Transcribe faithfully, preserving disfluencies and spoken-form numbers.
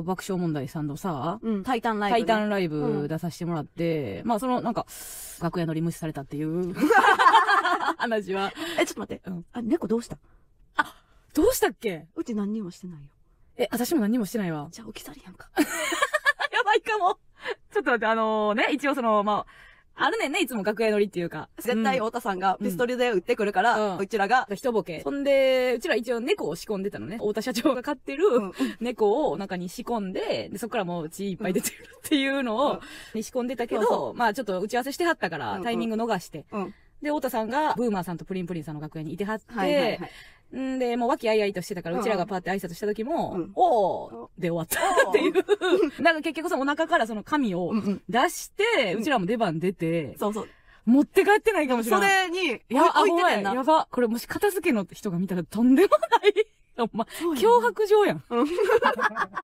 爆笑問題さんのさ、 うん、タイタンライブ、 タイタンライブ出させてもらって、うん、まあそのなんか、楽屋乗り無視されたっていう、話は。 え、ちょっと待って。うん、あ、猫どうした？ あ、どうしたっけ？ うち何にもしてないよ。 え、私も何もしてないわ。 じゃあ起き去りやんか。 やばいかも。ちょっと待って、あのー、ね、一応その、まあ、あるねんね、いつも楽屋乗りっていうか。 絶対太田さんがピストルで撃ってくるから、うん、うちらが。 一ボケ。そんで、うちら一応猫を仕込んでたのね。太田社長が飼ってる猫を中に仕込んで、で、そこからもう血いっぱい出てるっていうのを、に仕込んでたけど、そうそう、まあちょっと打ち合わせしてはったから、タイミング逃して。うんうん、で、太田さんが、ブーマーさんとプリンプリンさんの楽屋にいてはって、はいはいはい、んで、もう和気あいあいとしてたから、うちらがパーって挨拶した時も、うん、おーで終わったっていう。なんか結局そのお腹からその紙を出して、うん、うちらも出番出て、 そうそう。 持って帰ってないかもしれない。 それに、 や、置いててんな。やば。これもし片付けの人が見たらとんでもない。ほんま、脅迫状やん。